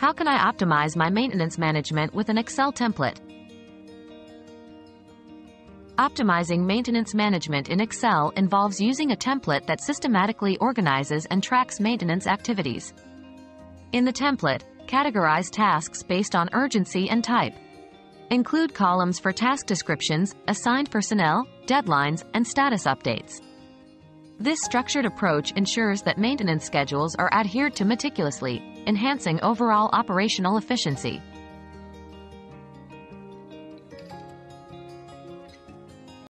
How can I optimize my maintenance management with an Excel template? Optimizing maintenance management in Excel involves using a template that systematically organizes and tracks maintenance activities. In the template, categorize tasks based on urgency and type. Include columns for task descriptions, assigned personnel, deadlines, and status updates. This structured approach ensures that maintenance schedules are adhered to meticulously, enhancing overall operational efficiency.